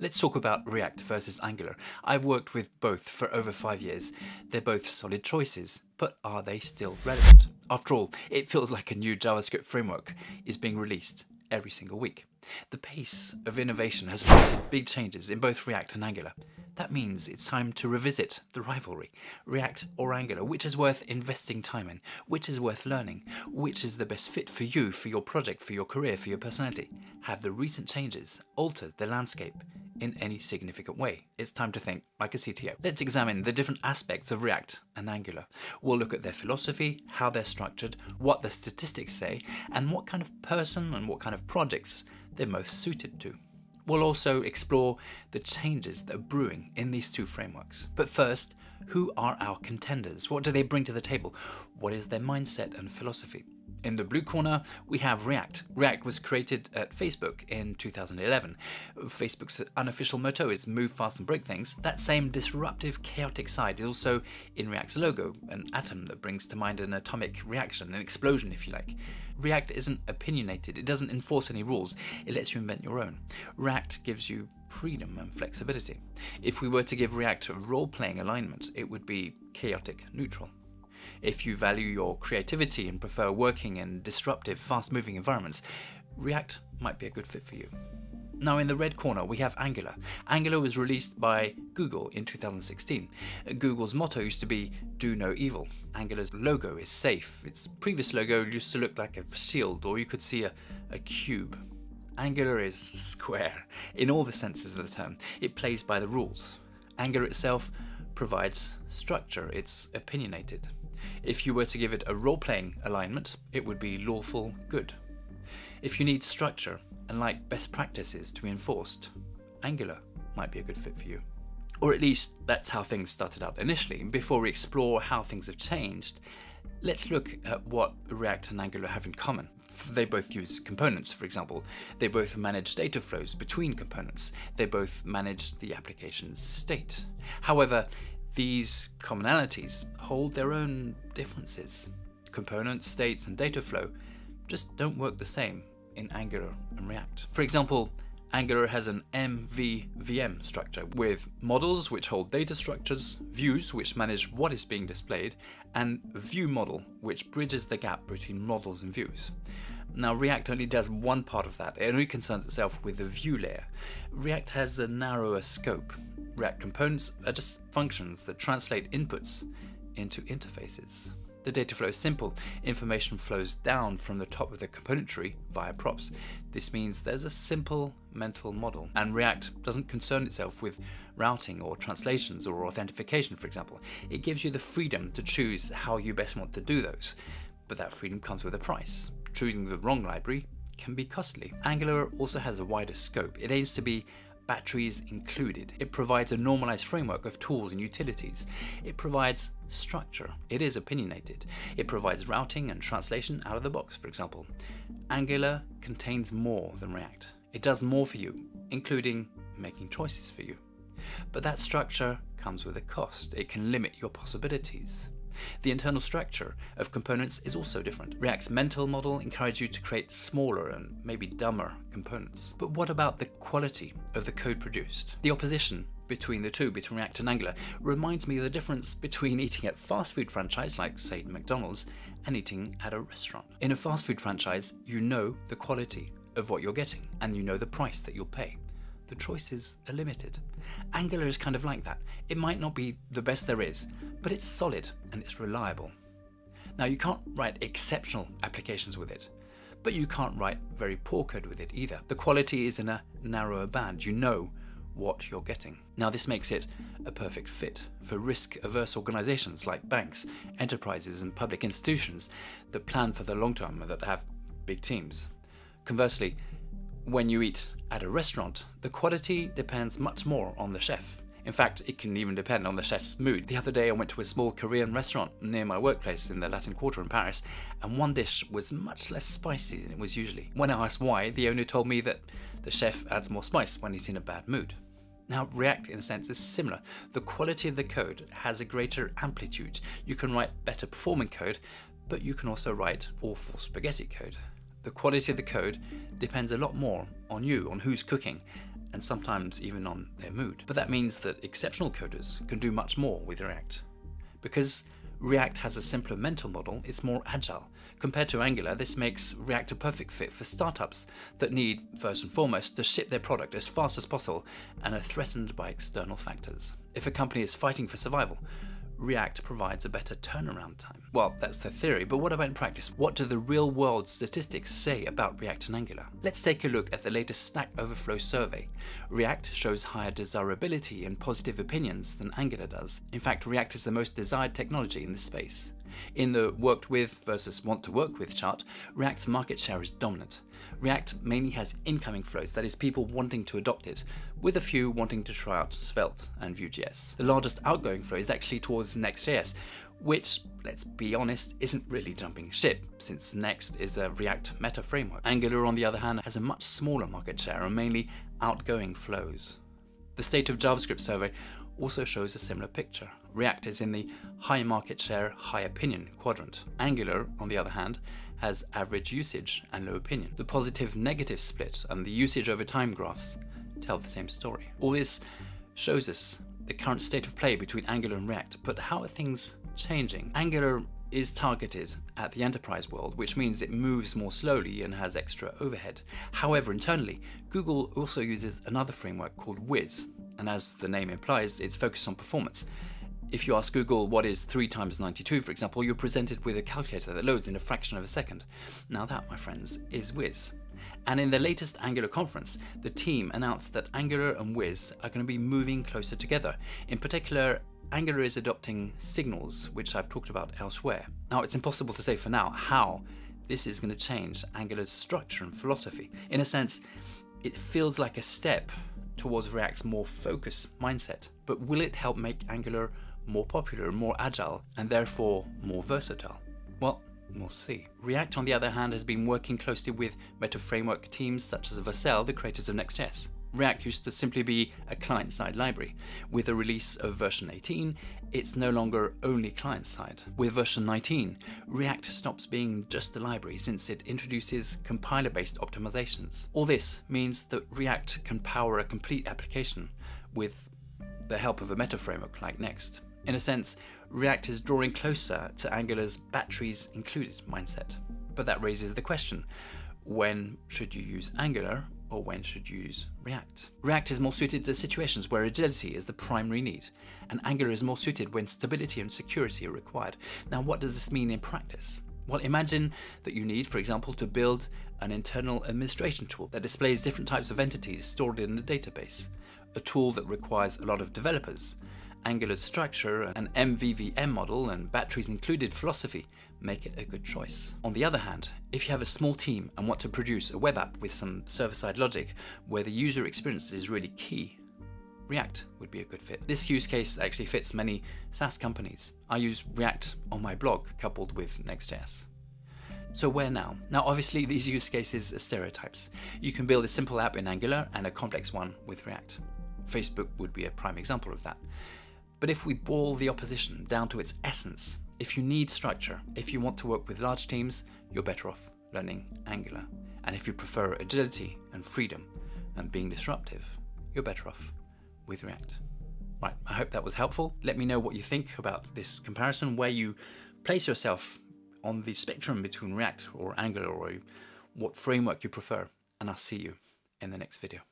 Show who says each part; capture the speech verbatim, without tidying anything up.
Speaker 1: Let's talk about React versus Angular. I've worked with both for over five years. They're both solid choices, but are they still relevant? After all, it feels like a new JavaScript framework is being released every single week. The pace of innovation has prompted big changes in both React and Angular. That means it's time to revisit the rivalry. React or Angular, which is worth investing time in, which is worth learning, which is the best fit for you, for your project, for your career, for your personality. Have the recent changes altered the landscape in any significant way? It's time to think like a C T O. Let's examine the different aspects of React and Angular. We'll look at their philosophy, how they're structured, what the statistics say, and what kind of person and what kind of projects they're most suited to. We'll also explore the changes that are brewing in these two frameworks. But first, who are our contenders? What do they bring to the table? What is their mindset and philosophy? In the blue corner, we have React. React was created at Facebook in two thousand eleven. Facebook's unofficial motto is move fast and break things. That same disruptive, chaotic side is also in React's logo, an atom that brings to mind an atomic reaction, an explosion if you like. React isn't opinionated, it doesn't enforce any rules, it lets you invent your own. React gives you freedom and flexibility. If we were to give React a role-playing alignment, it would be chaotic neutral. If you value your creativity and prefer working in disruptive, fast-moving environments, React might be a good fit for you. Now in the red corner we have Angular. Angular was released by Google in two thousand sixteen. Google's motto used to be do no evil. Angular's logo is safe. Its previous logo used to look like a shield, or you could see a, a cube. Angular is square in all the senses of the term. It plays by the rules. Angular itself provides structure. It's opinionated. If you were to give it a role-playing alignment, it would be lawful good. If you need structure and like best practices to be enforced, Angular might be a good fit for you. Or at least that's how things started out initially. Before we explore how things have changed, let's look at what React and Angular have in common. They both use components, for example. They both manage data flows between components. They both manage the application's state. However, these commonalities hold their own differences. Components, states, and data flow just don't work the same in Angular and React. For example, Angular has an M V V M structure with models which hold data structures, views which manage what is being displayed, and view model which bridges the gap between models and views. Now React only does one part of that. It only concerns itself with the view layer. React has a narrower scope. React components are just functions that translate inputs into interfaces. The data flow is simple. Information flows down from the top of the component tree via props. This means there's a simple mental model. And React doesn't concern itself with routing or translations or authentication, for example. It gives you the freedom to choose how you best want to do those. But that freedom comes with a price. Choosing the wrong library can be costly. Angular also has a wider scope. It aims to be batteries included. It provides a normalized framework of tools and utilities. It provides structure. It is opinionated. It provides routing and translation out of the box, for example. Angular contains more than React. It does more for you, including making choices for you. But that structure comes with a cost. It can limit your possibilities. The internal structure of components is also different. React's mental model encourages you to create smaller and maybe dumber components. But what about the quality of the code produced? The opposition between the two, between React and Angular, reminds me of the difference between eating at a fast food franchise, like say McDonald's, and eating at a restaurant. In a fast food franchise, you know the quality of what you're getting, and you know the price that you'll pay. The choices are limited. Angular is kind of like that. It might not be the best there is, but it's solid and it's reliable. Now you can't write exceptional applications with it, but you can't write very poor code with it either. The quality is in a narrower band. You know what you're getting. Now this makes it a perfect fit for risk-averse organizations like banks, enterprises, and public institutions that plan for the long term and that have big teams. Conversely, when you eat at a restaurant, the quality depends much more on the chef. In fact, it can even depend on the chef's mood. The other day I went to a small Korean restaurant near my workplace in the Latin Quarter in Paris, and one dish was much less spicy than it was usually. When I asked why, the owner told me that the chef adds more spice when he's in a bad mood. Now, React, in a sense, is similar. The quality of the code has a greater amplitude. You can write better performing code, but you can also write awful spaghetti code. The quality of the code depends a lot more on you, on who's cooking, and sometimes even on their mood. But that means that exceptional coders can do much more with React. Because React has a simpler mental model, it's more agile. Compared to Angular, this makes React a perfect fit for startups that need, first and foremost, to ship their product as fast as possible and are threatened by external factors. If a company is fighting for survival, React provides a better turnaround time. Well, that's the theory, but what about in practice? What do the real-world statistics say about React and Angular? Let's take a look at the latest Stack Overflow survey. React shows higher desirability and positive opinions than Angular does. In fact, React is the most desired technology in this space. In the worked with versus want to work with chart, React's market share is dominant. React mainly has incoming flows, that is people wanting to adopt it, with a few wanting to try out Svelte and Vue.js. The largest outgoing flow is actually towards Next.js, which, let's be honest, isn't really jumping ship, since Next is a React meta framework. Angular, on the other hand, has a much smaller market share and mainly outgoing flows. The State of JavaScript survey also shows a similar picture. React is in the high market share, high opinion quadrant. Angular, on the other hand, has average usage and low opinion. The positive-negative split and the usage over time graphs tell the same story. All this shows us the current state of play between Angular and React, but how are things changing? Angular is targeted at the enterprise world, which means it moves more slowly and has extra overhead. However, internally, Google also uses another framework called Wiz, and as the name implies, it's focused on performance. If you ask Google what is three times ninety-two, for example, you're presented with a calculator that loads in a fraction of a second. Now that, my friends, is Wiz. And in the latest Angular conference, the team announced that Angular and Wiz are going to be moving closer together. In particular, Angular is adopting signals, which I've talked about elsewhere. Now, it's impossible to say for now how this is going to change Angular's structure and philosophy. In a sense, it feels like a step towards React's more focused mindset. But will it help make Angular more popular, more agile, and therefore more versatile? Well, we'll see. React, on the other hand, has been working closely with meta framework teams such as Vercel, the creators of Next.js. React used to simply be a client-side library. With the release of version eighteen, it's no longer only client-side. With version nineteen, React stops being just a library since it introduces compiler-based optimizations. All this means that React can power a complete application with the help of a meta framework like Next. In a sense, React is drawing closer to Angular's batteries included mindset. But that raises the question, when should you use Angular or when should you use React? React is more suited to situations where agility is the primary need, and Angular is more suited when stability and security are required. Now, what does this mean in practice? Well, imagine that you need, for example, to build an internal administration tool that displays different types of entities stored in a database, a tool that requires a lot of developers. Angular's structure, an M V V M model, and batteries included philosophy make it a good choice. On the other hand, if you have a small team and want to produce a web app with some server-side logic where the user experience is really key, React would be a good fit. This use case actually fits many SaaS companies. I use React on my blog coupled with Next.js. So where now? Now, obviously, these use cases are stereotypes. You can build a simple app in Angular and a complex one with React. Facebook would be a prime example of that. But if we boil the opposition down to its essence, if you need structure, if you want to work with large teams, you're better off learning Angular. And if you prefer agility and freedom and being disruptive, you're better off with React. Right, I hope that was helpful. Let me know what you think about this comparison, where you place yourself on the spectrum between React or Angular, or what framework you prefer, and I'll see you in the next video.